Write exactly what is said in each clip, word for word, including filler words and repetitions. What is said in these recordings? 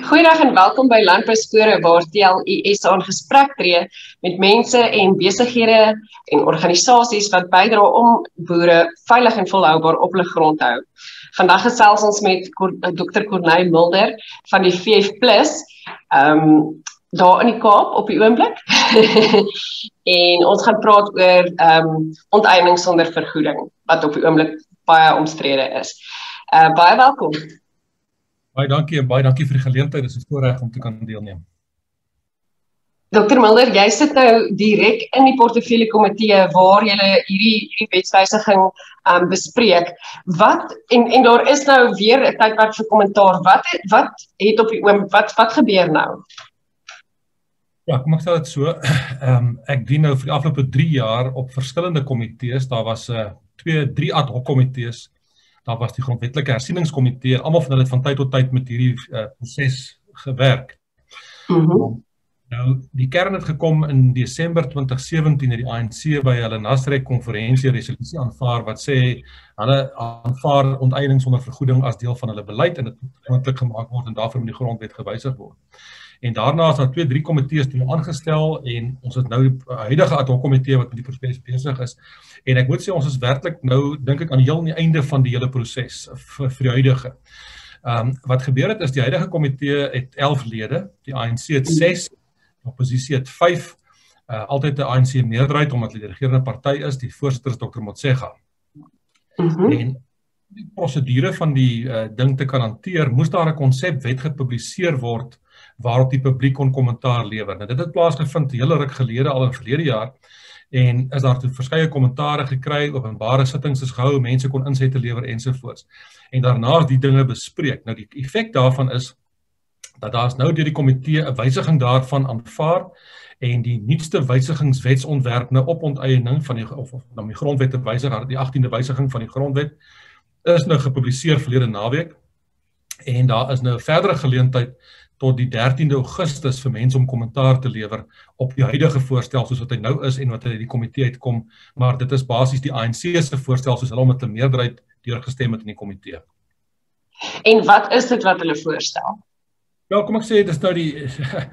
Goeiedag en welkom by Landbouspore waar T L I S aan gesprek tree met mense en besighede en organisasies wat bydra om boere veilig en volhoubaar op hulle grond te hou. Vandag gesels ons met dokter Corneille Mulder van die V F Plus, um, daar in die Kaap op die oomblik. En ons gaan praat oor um, onteiening sonder vergoeding, wat op die oomblik baie omstrede is. Uh, baie welkom. Baie dankie en baie dankie vir die geleentheid. Dit is 'n voorreg om te kan deelneem. dokter Mulder, jy sit nou direk in die portefeulje komitee waar jy hierdie, hierdie wetswysiging um, bespreek. Wat, en, en daar is nou weer 'n tydperk vir kommentaar. Wat, wat het op die oom, wat, wat gebeur nou? Ja, kom ek sê dit so. Um, ek dien nou vir die afgelope drie jaar op verskillende komitees. Daar was uh, twee, drie ad hoc komitees. Daar was die grondwetlike hersieningskomitee, almal van hulle het van tyd tot tyd met hierdie uh, proses gewerk. Mm-hmm. Nou, die kern het gekom in Desember twintig sewentien het die A N C by hulle Nasrec konferensie resolusie aanvaar wat sê hulle aanvaar onteiening sonder vergoeding as deel van hulle beleid en dit moet moontlik gemaak word en daarvoor moet die grondwet gewysig word. En daarna is daar twee, drie komitees toe aangestel en ons het nou die huidige ad hoc komitee wat met die proses besig is. En ek moet sê ons is werklik nou dink ek aan die heel aan die einde van die hele proses vir, vir die huidige. Um, wat gebeur het is die huidige komitee het elf lede, die A N C het ses, die oppositie het vyf, uh, altyd 'n A N C meerderheid omdat hulle die regerende party is, die voorsitter is dokter Motshega. Mm-hmm. En die prosedure van die uh, ding te kan hanteer, moes daar 'n konsepwet gepubliseer word waarop die publiek kon kommentaar lewer. Nou, dit het plaasgevind hele ruk gelede al in verlede jaar en is daar toe verskeie kommentare gekry, openbare sittings is gehou, mense kon insette lewer ensovoorts. En daarna is die dinge bespreek. Nou die effek daarvan is dat daar is nou deur die komitee 'n wysiging daarvan aanvaar en die nuutste wysigingswetsontwerp nou op onteiening van die of, of dan die grondwet te wysig, die agtiende wysiging van die grondwet is nou gepubliseer verlede naweek en daar is nou 'n verdere geleentheid tot die dertiende Augustus vir mense om kommentaar te lewer op die huidige voorstel soos wat hy nou is en wat uit die komitee uitkom, maar dit is basies die A N C se voorstel soos hulle met 'n meerderheid deurgestem het in die komitee. En wat is dit wat hulle voorstel? Wel, kom ek sê, dit is nou die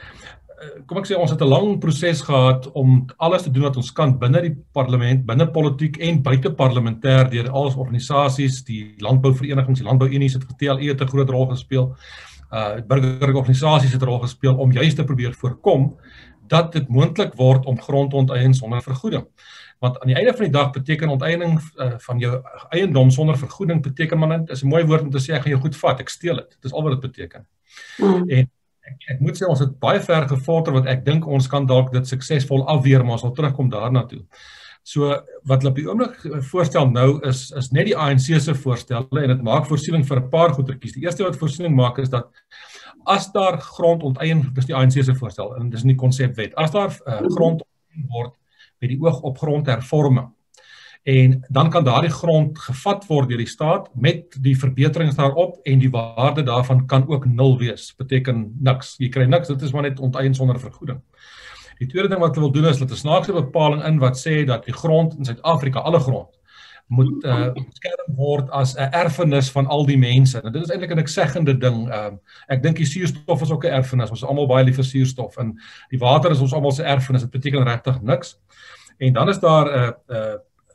kom ek sê, ons het 'n lang proses gehad om alles te doen wat ons kan binne die parlement, binne politiek en buite parlementêr deur al ons organisasies, die landbouverenigings, die landbouunies het T L I het 'n groot rol gespeel. Uh, burgerlike organisasies het 'n rol gespeel om juist te probeer voorkom dat dit moontlik word om grond te onteien sonder vergoeding. Want aan die einde van die dag beteken onteiening uh, van jou eiendom sonder vergoeding beteken maar net, is 'n mooi woord om te sê ek gaan jou goed vat, ek steel dit. Dis al wat dit beteken. Mm. En ek, ek moet sê ons het baie ver gevorder wat ek dink ons kan dalk dit suksesvol afweer, maar ons sal terugkom daarna toe. So wat hulle op die oomblik voorstel nou is is net die A N C se voorstelle en dit maak voorsiening vir 'n paar goedertjies. Die eerste wat voorsiening maak is dat as daar grond onteien, dis die A N C se voorstel en dis nie konsepwet. As daar uh, grond onteien word met die oog op grondhervorming en dan kan daardie grond gevat word deur die staat met die verbeterings daarop en die waarde daarvan kan ook nul wees. Beteken niks. Jy kry niks, dit is maar net onteien sonder vergoeding. Die tweede ding wat hulle wil doen is dat 'n snaakse bepaling in wat sê dat die grond in Suid-Afrika, alle grond, moet uh, beskerm word as 'n erfenis van al die mense. Nou, dit is eintlik 'n ekseggende ding. Uh, ek dink die suurstof is ook 'n erfenis. Ons is almal baie lief vir suurstof en die water is ons almal se erfenis. Dit beteken regtig niks. En dan is daar 'n uh, uh,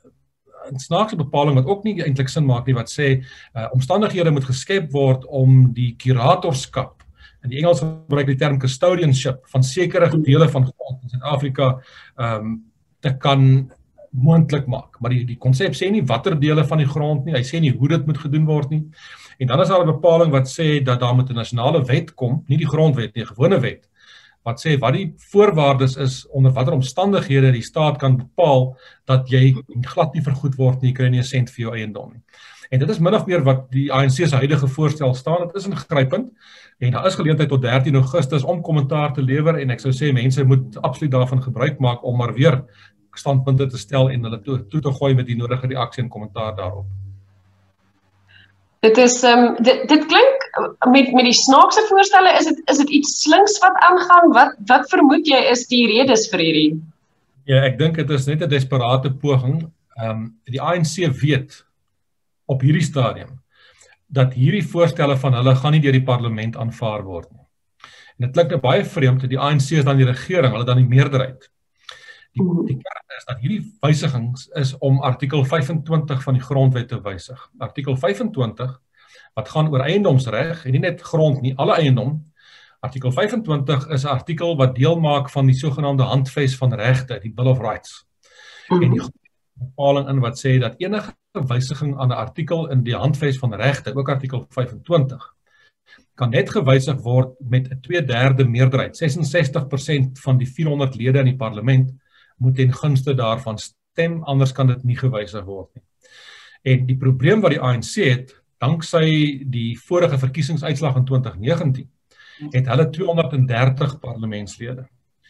'n snaakse bepaling wat ook nie eintlik sin maak nie wat sê uh, omstandighede moet geskep word om die kuratorskap, in die Engels gebruik die term custodianship, van sekere dele van grond in Suid-Afrika um, te kan moontlik maak. Maar die, die konsep sê nie watter dele van die grond nie, hy sê nie hoe dit moet gedoen word nie. En dan is daar 'n bepaling wat sê dat daar moet 'n nasionale wet kom, nie die grondwet nie, 'n gewone wet, wat sê wat die voorwaardes is, onder watter omstandighede die staat kan bepaal dat jy glad nie vergoed word nie, jy kry nie 'n sent vir jou eiendom nie. En dit is min of meer wat die A N C se huidige voorstel staan, dit is ingrypend, en daar is geleentheid tot dertien Augustus om kommentaar te lewer, en ek sou sê mense moet absoluut daarvan gebruik maak om maar weer standpunte te stel en hulle toe, toe te gooi met die nodige reaksie en kommentaar daarop. Dit is, um, dit, dit klink, met, met die snaakse voorstelle, is dit, is dit iets slinks wat aangaan, wat, wat vermoed jy is die redes vir hierdie? Ja, ek dink dit is net 'n desperate poging. Um, die A N C weet op hierdie stadium dat hierdie voorstelle van hulle gaan nie deur die parlement aanvaar word nie. En dit klink nou baie vreemd, dat die A N C is dan die regering, hulle dan die meerderheid. Die, die kern is dat hierdie wysigings is om artikel vyfentwintig van die grondwet te wysig. Artikel vyfentwintig, wat gaan oor eiendomsreg, en nie net grond nie, alle eiendom. Artikel vyfentwintig is 'n artikel wat deel maak van die sogenaamde handves van regte, die Bill of Rights. Mm-hmm. En die bepaling in wat sê dat enige wysiging aan 'n artikel in die handves van regte, ook artikel vyfentwintig, kan net gewysig word met 'n twee derde meerderheid. ses en sestig persent van die vierhonderd lede in die parlement moet ten gunste daarvan stem, anders kan dit nie gewysig word nie. En die probleem wat die A N C het, danksy die vorige verkiesingsuitslag in twintig negentien, het hulle tweehonderd en dertig parlementslede.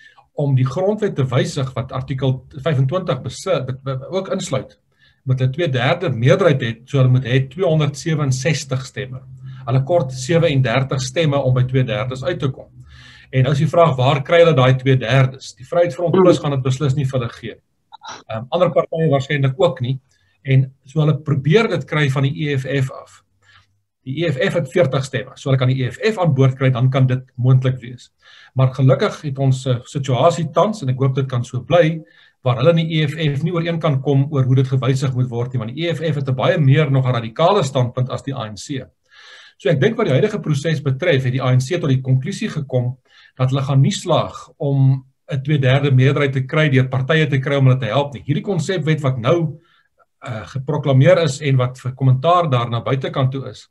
Om die grondwet te wysig wat artikel vyfentwintig besit, ook insluit, moet hulle twee derde meerderheid het, so hulle moet hê tweehonderd sewe en sestig stemme. Hulle kort sewe en dertig stemme om by twee derdes uit te kom. En nou is die vraag, waar kry hulle daai twee derdes? Die Vryheidsfront Plus gaan dit beslis nie vir hulle gee. Um, ander partye waarskynlik ook nie, en so hulle probeer dit kry van die E F F af. Die E F F het veertig stemme, so hulle kan die E F F aan boord kry, dan kan dit moontlik wees. Maar gelukkig het ons 'n uh, situasie tans, en ek hoop dit kan so bly, waar hulle in die E F F nie ooreen kan kom oor hoe dit gewysig moet word nie, want die E F F het 'n baie meer nog 'n radikale standpunt as die A N C. So ek dink wat die huidige proses betref, het die A N C tot die konklusie gekom dat hulle gaan nie slaag om 'n twee derde meerderheid te kry deur partye te kry om hulle te help nie. Hierdie konsepwet wat nou uh, geproklameer is en wat vir kommentaar daar na buitekant toe is,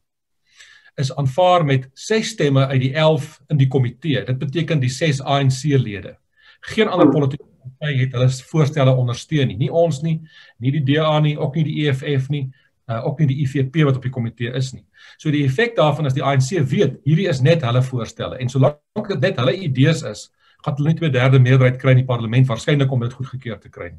is aanvaar met ses stemme uit die elf in die komitee. Dit beteken die ses A N C-lede. Geen ander politieke party het hulle voorstelle ondersteun nie. Nie ons nie, nie die D A nie, ook nie die E F F nie, uh, ook nie die I V P wat op die komitee is nie. So die effek daarvan is die A N C weet, hierdie is net hulle voorstelle. En solank dit net hulle idees is, gaan hulle nie twee derde meerderheid kry in die parlement, waarskynlik om dit goedgekeur te kry.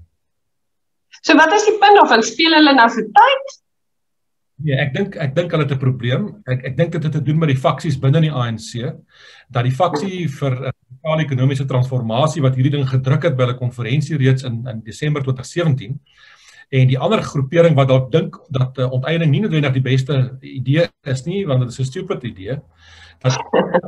So wat is die punt of speel hulle nou vir tyd? Ja, ek dink ek dink hulle het 'n probleem. Ek ek dink dit het te doen met die faksies binne die A N C, dat die faksie vir radikale ekonomiese transformasie wat hierdie ding gedruk het by 'n konferensie reeds in in Desember twintig sewentien, en die ander groepering wat dalk dink dat uh, onteiening nie noodwendig die beste idee is nie, want dit is 'n stupid idee, dat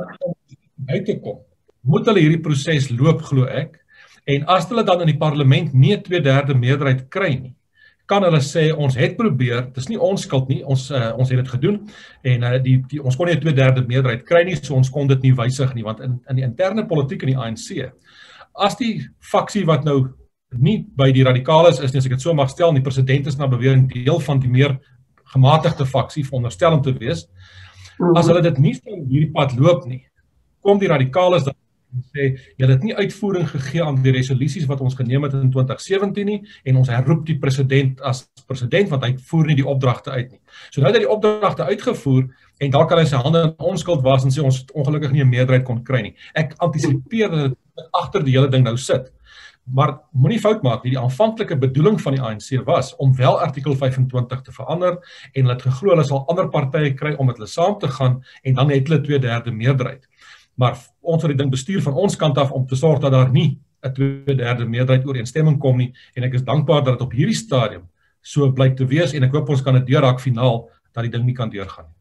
uit te kom, moet hulle hierdie proses loop, glo ek, en as hulle dan in die parlement nie 'n twee derde meerderheid kry nie, kan hulle sê, ons het probeer, dit is nie ons skuld nie, ons, uh, ons het dit gedoen, en uh, die, die, ons kon nie 'n twee derde meerderheid kry nie, so ons kon dit nie wysig nie, want in, in die interne politiek in die A N C, as die faksie wat nou nie by die radikales is nie, as ek het so mag stel, en die president is na bewering deel van die meer gematigde faksie, veronderstel om te wees, as hulle dit nie stel hierdie pad loop nie, kom die radikales dan en sê, julle het nie uitvoering gegee aan die resolusies wat ons geneem het in twintig sewentien nie, en ons herroep die president as president, want hy voer nie die opdragte uit nie. So nou dat die opdragte uitgevoer, en daar kan hy sy hande in onskuld was en sê, ons het ongelukkig nie 'n meerderheid kon kry nie. Ek antisipeer dat dit agter die hele ding nou sit. Maar moenie fout maak nie, die aanvanklike bedoeling van die A N C was om wel artikel vyfentwintig te verander, en hulle het geglo hulle sal ander partye kry om met hulle saam te gaan, en dan het hulle twee derde meerderheid. Maar ons het die ding bestuur van ons kant af om te sorg dat daar nie 'n twee derde meerderheid ooreenstemming kom nie, en ek is dankbaar dat dit op hierdie stadium so blyk te wees, en ek hoop ons kan dit deurraak finaal, dat die ding nie kan deurgaan nie.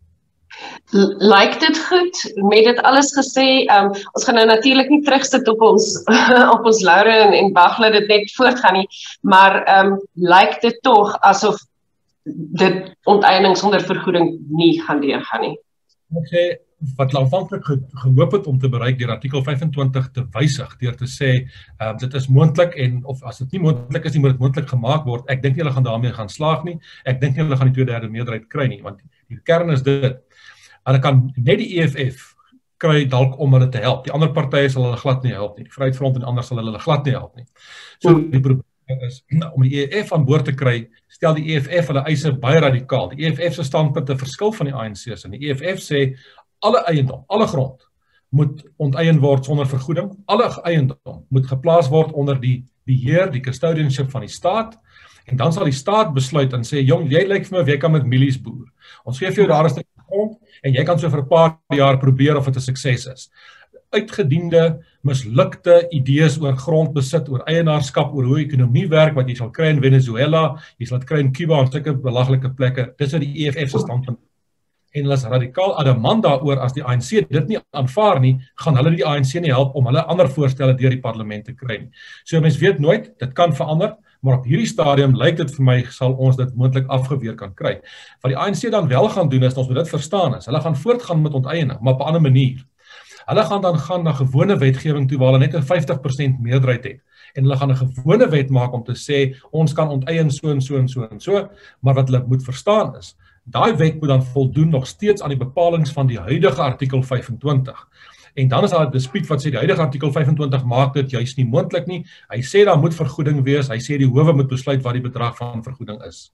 Lyk dit goed, met dit alles gesê, um, ons gaan nou natuurlik nie terugsit op ons op ons laure en, en wag dat dit net voortgaan nie, maar um, lyk dit tog asof dit onteiening sonder vergoeding nie gaan deurgaan nie. Ek sê, wat aanvanklik ge gehoop het om te bereik deur artikel vyfentwintig te wysig, deur te sê, um, dit is moontlik, en of as dit nie moontlik is nie, moet dit moontlik gemaak word. Ek dink nie hulle gaan daarmee gaan slaag nie, ek dink nie hulle gaan die twee derde meerderheid kry nie, want die kern is dit, hulle kan net die E F F kry dalk om hulle te help. Die ander partye sal hulle glad nie help nie. Die Vryheidsfront en ander sal hulle glad nie help nie. So die probleem is, om die E F F aan boord te kry, stel die E F F hulle eise baie radikaal. Die E F F se standpunt 'n verskil van die A N C se. Die E F F sê, alle eiendom, alle grond, moet onteien word sonder vergoeding. Alle eiendom moet geplaas word onder die beheer, die custodianship van die staat, en dan sal die staat besluit en sê, jong, jy lyk vir my, jy kan met milies boer. Ons geef jou daar 'n stukkie grond, en jy kan so vir 'n paar jaar probeer of dit 'n sukses is. Uitgediende, mislukte idees oor grondbesit, oor eienaarskap, oor hoe ekonomie werk, wat jy sal kry in Venezuela, jy sal dit kry in Cuba, en sulke belaglike plekke, dis wat die E F F se standpunt. en hulle is radikaal adamant daaroor as die A N C dit nie aanvaar nie, gaan hulle die A N C nie help om hulle ander voorstelle deur die parlement te kry nie. So mens weet nooit, dit kan verander, maar op hierdie stadium lyk dit vir my sal ons dit moontlik afgeweer kan kry. Wat die A N C dan wel gaan doen is, ons moet dit verstaan is, hulle gaan voortgaan met onteiening, maar op 'n ander manier. Hulle gaan dan gaan na gewone wetgewing toe waar hulle net 'n vyftig persent meerderheid het. En hulle gaan 'n gewone wet maak om te sê ons kan onteien so en so en so en so, maar wat hulle moet verstaan is, daai wet moet dan voldoen nog steeds aan die bepalinge van die huidige artikel vyfentwintig. En dan is daar 'n dispuut wat sê die huidige artikel vyfentwintig maak dit juist nie moontlik nie. Hy sê daar moet vergoeding wees, hy sê die howe moet besluit wat die bedrag van vergoeding is.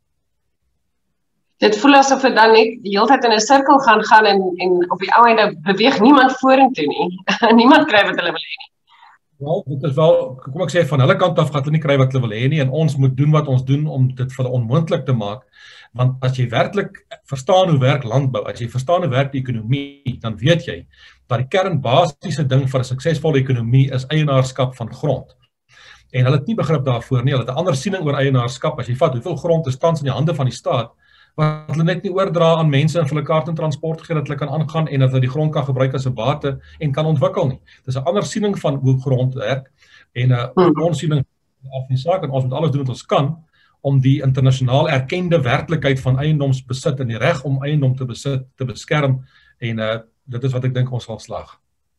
Dit voel asof dit dan net die hele tyd in 'n sirkel gaan gaan en en op die ou einde beweeg niemand vorentoe nie. Niemand kry wat hulle wil hê nie. Wel, dit is wel, kom ek sê, van hulle kant af gaan hulle nie kry wat hulle wil hê nie en ons moet doen wat ons doen om dit vir hulle onmoontlik te maak. Want as jy werklik verstaan hoe werk landbou, as jy verstaan hoe werk die ekonomie, dan weet jy dat die kernbasiese ding vir 'n suksesvolle ekonomie is eienaarskap van grond. En hulle het nie begrip daarvoor nie, hulle het 'n ander siening oor eienaarskap. As jy vat hoeveel grond is tans in die hande van die staat, wat hulle net nie oordra aan mense en vir hulle kaart en transport gee dat hulle kan aangaan en dat hulle die grond kan gebruik as 'n bate en kan ontwikkel nie. Dis 'n ander siening van hoe grond werk en 'n uh, ons siening af die saak en ons moet alles doen wat ons kan om die internasionaal erkende werklikheid van eiendomsbesit en die reg om eiendom te besit te beskerm en uh, dit is wat ek dink ons sal slaag.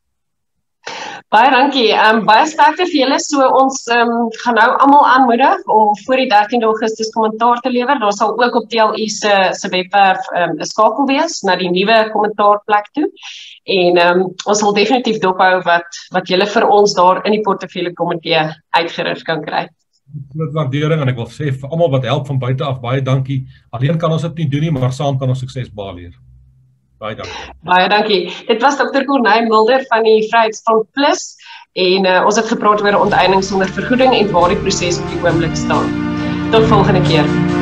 Baie dankie. Um, baie sterkte vir julle. So ons um, gaan nou almal aanmoedig om voor die dertiende Augustus kommentaar te lewer. Daar sal ook op T L U se se webwerf 'n um, skakel wees na die nuwe kommentaarplek toe. En um, ons sal definitief dophou wat wat julle vir ons daar in die portefeulje komitee uitgerig kan kry. Groot waardering en ek wil sê vir almal wat help van buite af, baie dankie. Alleen kan ons dit nie doen nie, maar saam kan ons sukses behaal. Baie dankie. Baie dankie. Dit was dokter Corneille Mulder van die Vryheidsfront Plus en uh, ons het gepraat oor onteiening sonder vergoeding en waar die proses op die oomblik staan. Tot volgende keer.